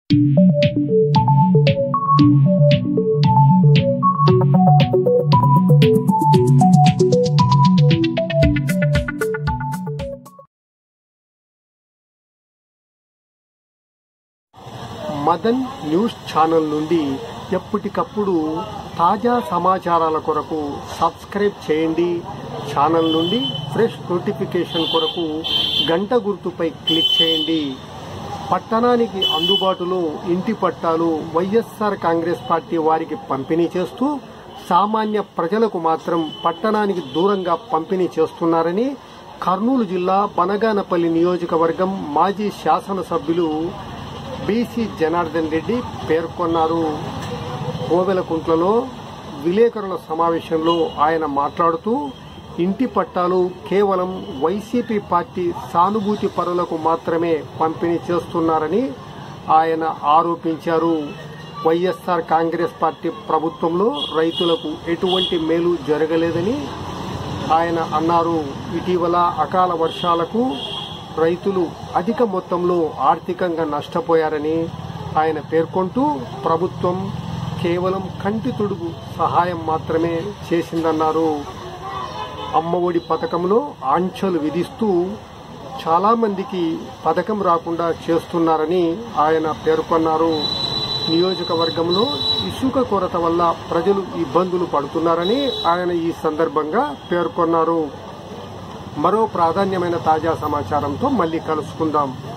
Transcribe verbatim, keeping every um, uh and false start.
Madan news channel నుండి ఎప్పటికప్పుడు తాజా సమాచారాల కొరకు సబ్స్క్రైబ్ చేయండి. ఛానల్ నుండి ఫ్రెష్ నోటిఫికేషన్ కొరకు గంట గుర్తుపై క్లిక్ చేయండి. పట్టణానికి అందుబాటులో ఇంటి పట్టాలు వైఎస్ఆర్ కాంగ్రెస్ పార్టీ వారికి పంపిణీ చేస్తూ సామాన్య ప్రజలకు మాత్రం పట్టణానికి దూరంగా పంపిణీ చేస్తున్నారని కర్నూలు జిల్లా బనగానపల్లి నియోజకవర్గం మాజీ శాసనసభ్యులు బీసీ జనార్దన్ రెడ్డి పేర్కొన్నారు. కోవెలకుంట్లలో విలేకరుల సమావేశంలో ఆయన మాట్లాడుతూ ఇంటి పట్టాలు కేవలం వైసీపీ పార్టీ సానుభూతి పరులకు మాత్రమే పంపిణీ చేస్తున్నారని ఆయన ఆరోపించారు. వైఎస్ఆర్ కాంగ్రెస్ పార్టీ ప్రభుత్వంలో రైతులకు ఎటువంటి మేలు జరగలేదని ఆయన అన్నారు. ఇటీవల అకాల వర్షాలకు రైతులు అధిక మొత్తంలో ఆర్థికంగా నష్టపోయారని ఆయన పేర్కొంటూ ప్రభుత్వం కేవలం కంటి తుడుగు సహాయం మాత్రమే చేసిందన్నారు. అమ్మఒడి పథకంలో ఆంక్షలు విధిస్తూ చాలా మందికి పథకం రాకుండా చేస్తున్నారని ఆయన పేర్కొన్నారు. నియోజకవర్గంలో ఇసుక కొరత వల్ల ప్రజలు ఇబ్బందులు పడుతున్నారని ఆయన ఈ సందర్భంగా పేర్కొన్నారు. మరో ప్రాధాన్యమైన తాజా సమాచారంతో మళ్ళీ కలుసుకుందాం.